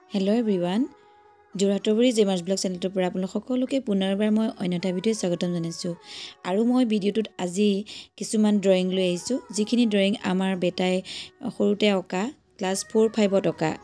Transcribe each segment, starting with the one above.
Hello everyone. Joratoburi James Blog channel পৰা আপোনালোক সকলোকে পুনৰবাৰ মই অন্যটা ভিডিঅ' স্বাগতম জনাইছো আৰু মই ভিডিঅ'টোত আজি কিছুমান ড্ৰয়িং লৈ আহিছো যিখিনি ড্ৰয়িং আমাৰ বেটাই সৰুতে অকা ক্লাছ 4-5 ত অকা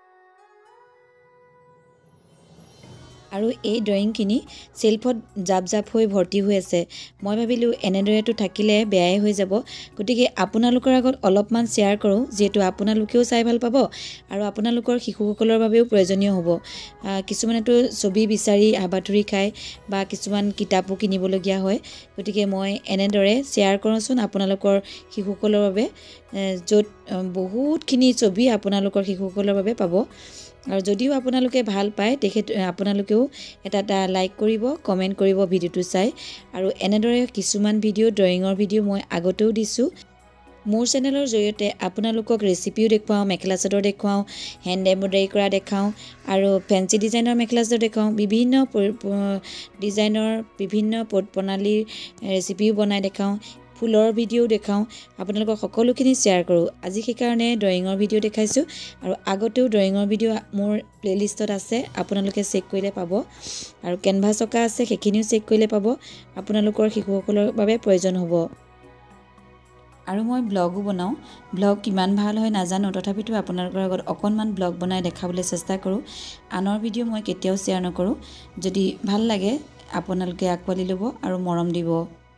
আৰু এই ড্ৰয়িং কিনি সেলফত জাপ হৈ ভৰ্তি হৈ আছে মই ভাবিলো এনেদৰেটো থাকিলে বেয়াই হৈ যাব গতিকে আপোনালোকৰ আগত অলপমান শেয়াৰ কৰো যেটো আপোনালোকেও চাই ভাল পাব আৰু আপোনালোকৰ শিশুসকলৰ বাবেও প্ৰয়োজনীয় হ'ব কিছুমানেটো ছবি বিচাৰি আবাটৰি খায় বা কিছুমান কিতাপো কিনিবলগীয়া হয় গতিকে মই এনেদৰে শেয়াৰ কৰছোন আপোনালোকৰ শিশুসকলৰ বাবে য'ত বহুতখিনি ছবি আপোনালোকৰ শিশুসকলৰ বাবে পাব আৰু যদিও আপোনালোকে ভাল পায় তেখেত আপোনালোকেও এটা লাইক কৰিব কমেন্ট কৰিব ভিডিওটো চাই আৰু এনেদৰে কিছুমান ভিডিও ড্ৰয়িঙৰ ভিডিও মই আগতেও দিছো মোৰ চেনেলৰ জৰিয়তে আপোনালোকক ৰেচিপিও দেখুৱাও মেখেলা চাদৰ দেখুৱাও হেণ্ড এমব্ৰয়ডাৰী কৰা দেখাও আৰু ফেন্সি ডিজাইনৰ মেখেলা চাদৰ দেখাও বিভিন্ন ডিজাইনৰ বিভিন্ন প্ৰণালীৰ ৰেচিপিও বনাই দেখাও ফুলৰ ভিডিও দেখাও আপোনালোকক সকলোখিনি শেয়াৰ কৰো আজি সেই কাৰণে ড্ৰয়িঙৰ ভিডিও দেখাইছো আৰু আগতেও ড্ৰয়িঙৰ ভিডিও মোৰ প্লেলিষ্টত আছে আপোনালোকে চেক কৰিলে পাব আৰু কেনভাছ অকা আছে সেইখিনিও চেক কৰিলে পাব আপোনালোকৰ শিশুসকলৰ বাবে প্ৰয়োজন হ'ব আৰু মই ব্লগো বনাও ব্লগ কিমান ভাল হয় নাজানো তথাপিতো আপোনালোকৰ আগত অকনমান ব্লগ বনাই দেখাবলৈ চেষ্টা কৰো আনৰ ভিডিও মই কেতিয়াও শেয়াৰ নকৰো যদি ভাল লাগে আপোনালোকে আকোৱালি ল'ব আৰু মৰম দিব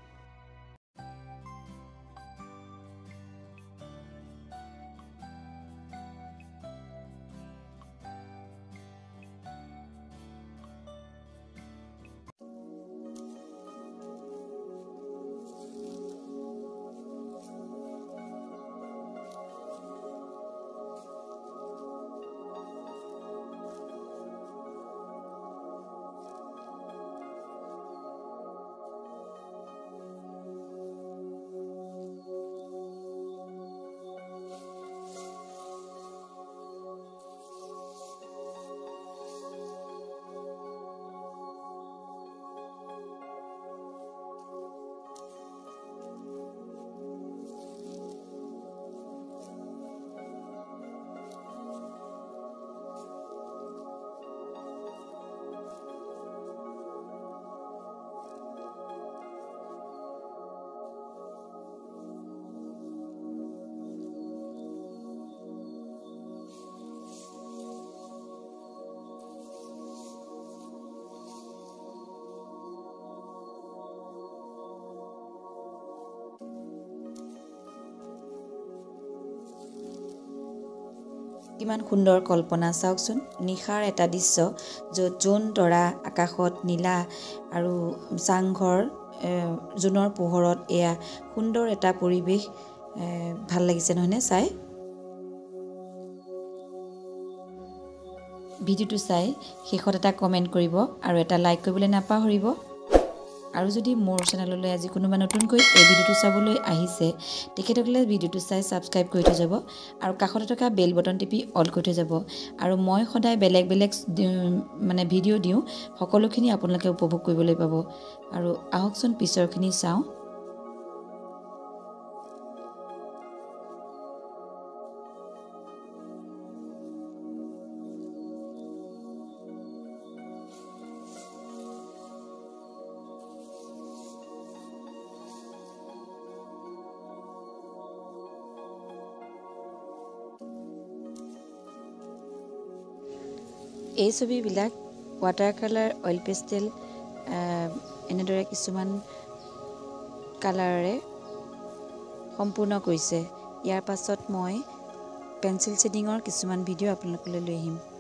কিমান সুন্দৰ কল্পনা চাওকচোন নিখাৰ এটা দৃশ্য য'ত জোন তৰা আকাশত নীলা আৰু চাংঘৰ জোনৰ পোহৰত এয়া সুন্দৰ এটা পৰিবেশ ভাল লাগিছে নহয়নে চাই ভিডিওটো চাই শেষত এটা কমেন্ট কৰিব আৰু এটা লাইক কৰিবলৈ নাপাহৰিব আৰু যদি মোৰ চেনেললৈ আজি কোনোবা নতুনকৈ এই ভিডিওটো চাবলৈ আহিছে তেখেতসকলে ভিডিওটো চাই সাবস্ক্ৰাইব কৰি থৈ যাব আৰু কাষতে থকা বেল বটন টিপি অল কৰি থৈ যাব আৰু মই সদায় বেলেগ মানে ভিডিও দিও সকলোখিনি আপোনালোকে উপভোগ কৰিবলৈ পাব আৰু আহকচোন পিছৰখিনি চাও এই ছবিবিলাক ওয়াটাৰ কালাৰ অইল পেষ্টেল এনেদৰে কিছুমান কালাৰেৰে সম্পূৰ্ণ কৰিছে ইয়াৰ পাছত মই পেন্সিল শেডিঙৰ কিছুমান ভিডিও আপোনালোকলৈ লৈ আহিম